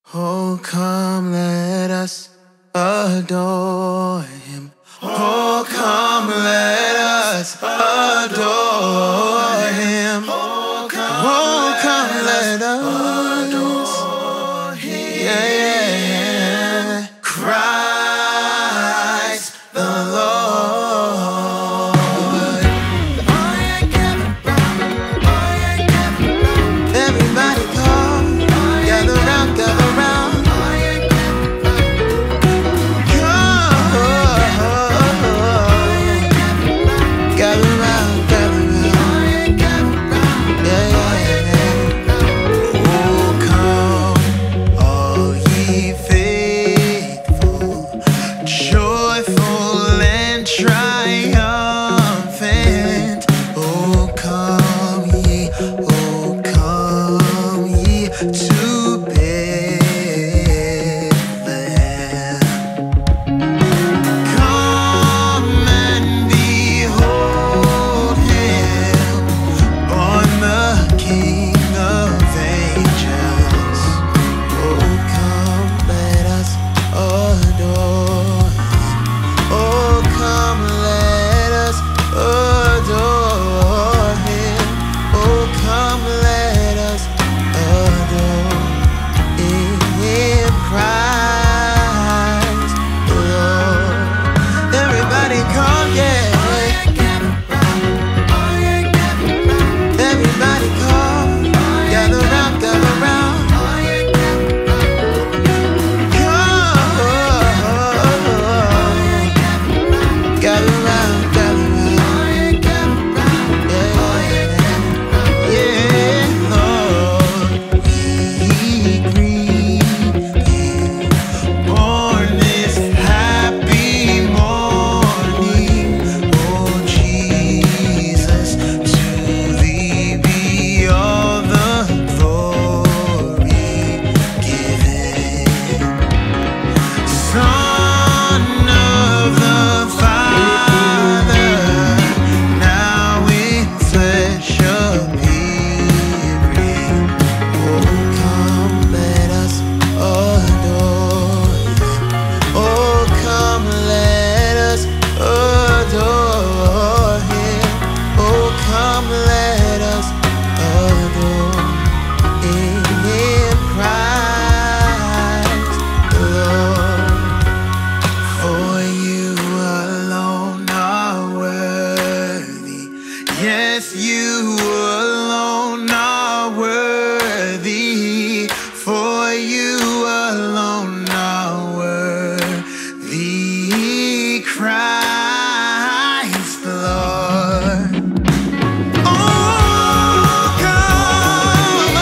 Oh, come, let us adore him. Oh, come, let us adore him. Oh, come, let us adore him. Yeah. Christ the Lord. Everybody come, gather round, gather round. Gather round, gather round. Yeah, yeah, yeah. Oh, come, all ye faithful, joyful and triumphant. Oh, come ye to Bethlehem. Come and behold him, born the King of angels. Oh, come, let us adore him. Oh, come, let us adore him. Oh, come, let us adore him. Christ the Lord. Everybody come, yeah. Everybody come, gather round, gather round. Come, gather round, gather round. Yeah, Lord, we greet you on this happy morning. Oh, Jesus, to thee be all the glory given. Son of the Father, now in flesh appearing. Oh, come, let us adore him. Oh, come, let us adore him. Oh, come, let us adore him. Christ the Lord. For you alone are worthy. Yes, you alone are worthy. For you alone are worthy. Christ the Lord. Oh, come,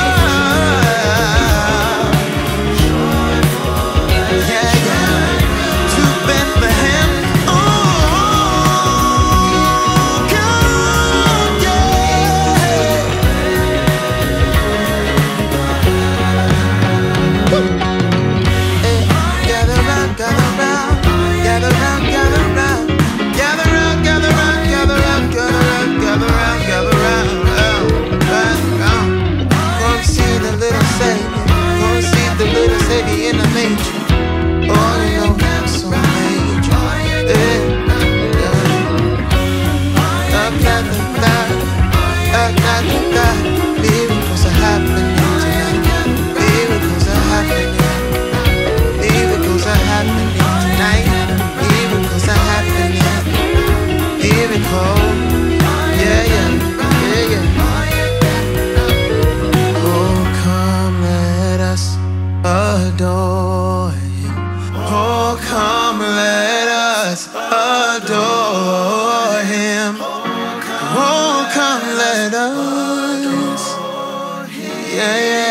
yeah, yeah, to Bethlehem. Oh, come, yeah. Hey, gather round, gather round, gather round, gather round, gather round, gather round, gather round, gather round, gather round, gather round, round. Come see the little Savior, come see the little Savior in the manger. Oh, you know he's so major. Yeah, miracles are happening tonight. Miracles are happening. Miracles are happening tonight. Miracles are happening. Miracles. Yeah, yeah, yeah, yeah. Oh, come, let us adore him. Oh, come, let us adore him. Oh, come, let us. Yeah, yeah.